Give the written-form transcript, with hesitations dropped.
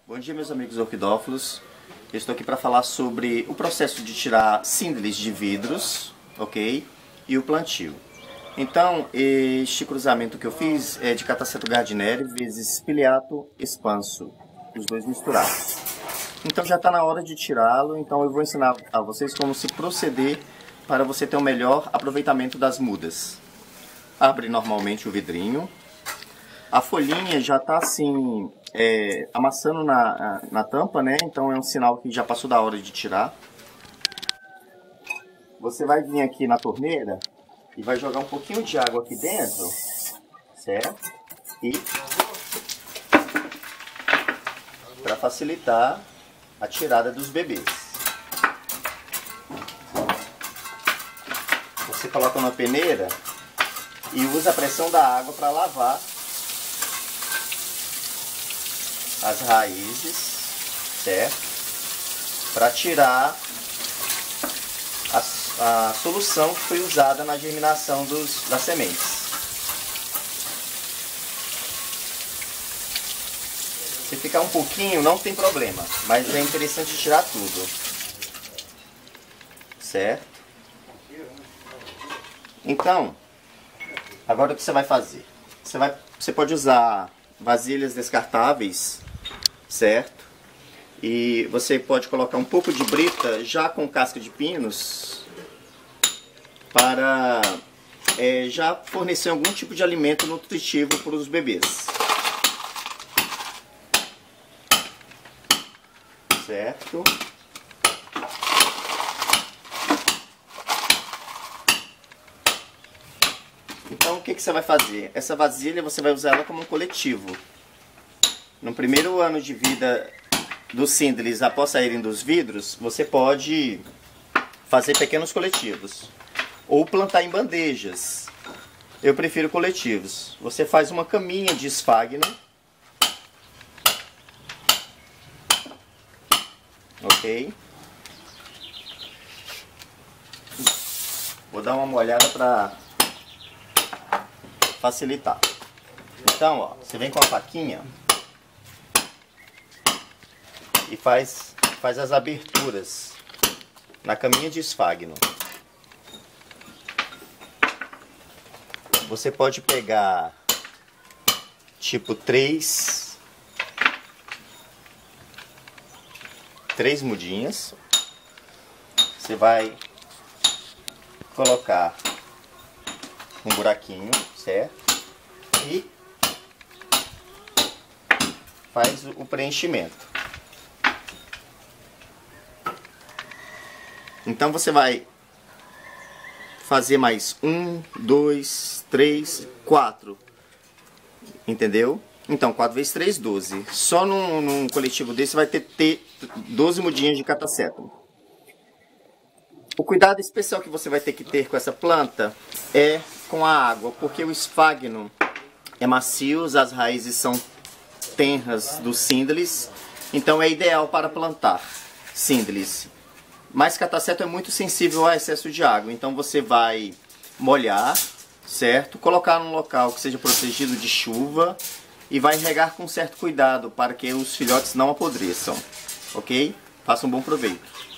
Bom dia, meus amigos orquidófilos. Eu estou aqui para falar sobre o processo de tirar síndriles de vidros, ok? E o plantio. Então, este cruzamento que eu fiz é de Catasetum gardneri vezes Pileato expanso, os dois misturados. Então já está na hora de tirá-lo, então eu vou ensinar a vocês como se proceder para você ter um melhor aproveitamento das mudas. Abre normalmente o vidrinho. A folhinha já está assim, amassando na tampa, né? Então é um sinal que já passou da hora de tirar. Você vai vir aqui na torneira e vai jogar um pouquinho de água aqui dentro, certo? E para facilitar a tirada dos bebês. Você coloca na peneira e usa a pressão da água para lavar as raízes, certo? Para tirar a solução que foi usada na germinação das sementes. Se ficar um pouquinho, não tem problema, mas é interessante tirar tudo, certo? Então, agora o que você vai fazer? Você pode usar vasilhas descartáveis, certo? E você pode colocar um pouco de brita já com casca de pinos para já fornecer algum tipo de alimento nutritivo para os bebês, certo? Então o que você vai fazer? Essa vasilha você vai usar ela como um coletivo. No primeiro ano de vida dos síndriles, após saírem dos vidros, você pode fazer pequenos coletivos ou plantar em bandejas. Eu prefiro coletivos. Você faz uma caminha de esfagno, ok? Vou dar uma molhada para facilitar. Então, ó, você vem com a faquinha e faz as aberturas na caminha de esfagno. Você pode pegar tipo três mudinhas. Você vai colocar um buraquinho, certo? E faz o preenchimento. Então você vai fazer mais 1, 2, 3, 4. Entendeu? Então 4 vezes 3, 12. Só num coletivo desse vai ter 12 mudinhas de Catasetum. O cuidado especial que você vai ter que ter com essa planta é com a água, porque o esfagno é macio, as raízes são tenras dos síndriles, então é ideal para plantar síndriles. Mas Catasetum é muito sensível ao excesso de água, então você vai molhar, certo? Colocar num local que seja protegido de chuva e vai regar com certo cuidado para que os filhotes não apodreçam, ok? Faça um bom proveito.